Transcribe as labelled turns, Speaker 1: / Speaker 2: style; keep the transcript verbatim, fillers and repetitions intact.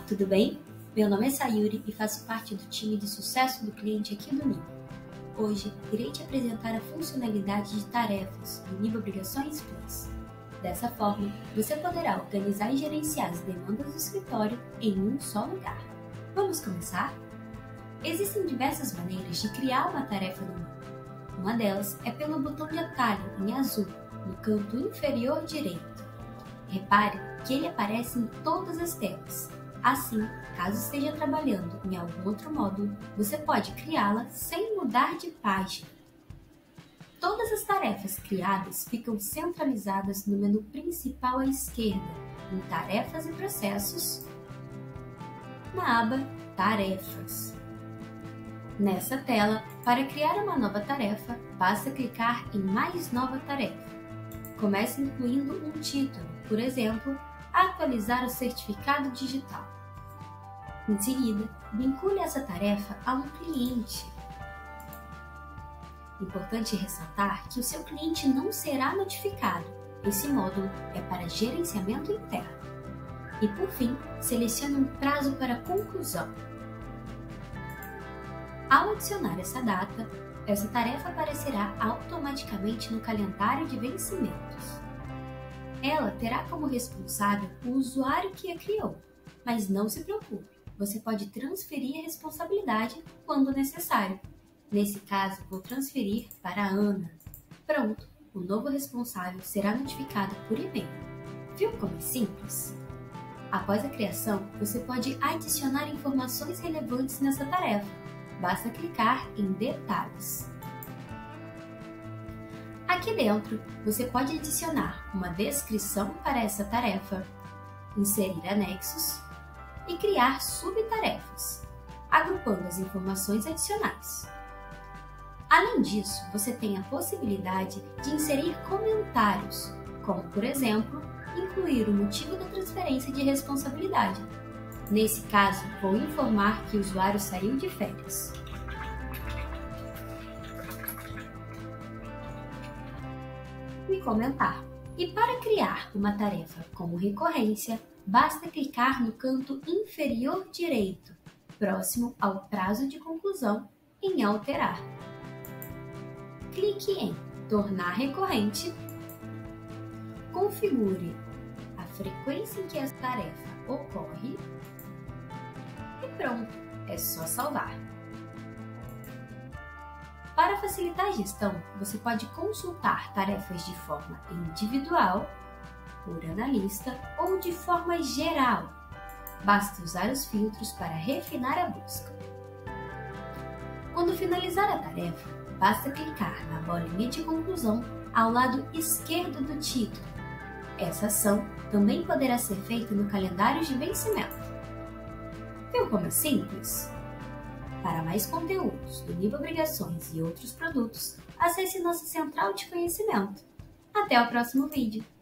Speaker 1: tudo bem? Meu nome é Sayuri e faço parte do time de sucesso do cliente aqui do Nibo. Hoje, irei te apresentar a funcionalidade de tarefas do Nibo Obrigações Plus. Dessa forma, você poderá organizar e gerenciar as demandas do escritório em um só lugar. Vamos começar? Existem diversas maneiras de criar uma tarefa no Nibo. Uma delas é pelo botão de atalho em azul, no canto inferior direito. Repare que ele aparece em todas as telas. Assim, caso esteja trabalhando em algum outro módulo, você pode criá-la sem mudar de página. Todas as tarefas criadas ficam centralizadas no menu principal à esquerda, em Tarefas e Processos, na aba Tarefas. Nessa tela, para criar uma nova tarefa, basta clicar em Mais Nova Tarefa. Comece incluindo um título, por exemplo, Atualizar o certificado digital. Em seguida, vincule essa tarefa a um cliente. Importante ressaltar que o seu cliente não será notificado. Esse módulo é para gerenciamento interno. E por fim, selecione um prazo para conclusão. Ao adicionar essa data, essa tarefa aparecerá automaticamente no calendário de vencimentos. Ela terá como responsável o usuário que a criou, mas não se preocupe, você pode transferir a responsabilidade quando necessário. Nesse caso, vou transferir para a Ana. Pronto, o novo responsável será notificado por e-mail. Viu como é simples? Após a criação, você pode adicionar informações relevantes nessa tarefa. Basta clicar em Detalhes. Aqui dentro, você pode adicionar uma descrição para essa tarefa, inserir anexos e criar subtarefas, agrupando as informações adicionais. Além disso, você tem a possibilidade de inserir comentários, como, por exemplo, incluir o motivo da transferência de responsabilidade. Nesse caso, vou informar que o usuário saiu de férias. E comentar. E para criar uma tarefa como recorrência, basta clicar no canto inferior direito, próximo ao prazo de conclusão, em Alterar. Clique em Tornar recorrente, configure a frequência em que essa tarefa ocorre e pronto, é só salvar. Para facilitar a gestão, você pode consultar tarefas de forma individual, por analista ou de forma geral. Basta usar os filtros para refinar a busca. Quando finalizar a tarefa, basta clicar na bolinha de conclusão ao lado esquerdo do título. Essa ação também poderá ser feita no calendário de vencimento. Viu como é simples? Para mais conteúdos do Nibo Obrigações e outros produtos, acesse nossa central de conhecimento. Até o próximo vídeo!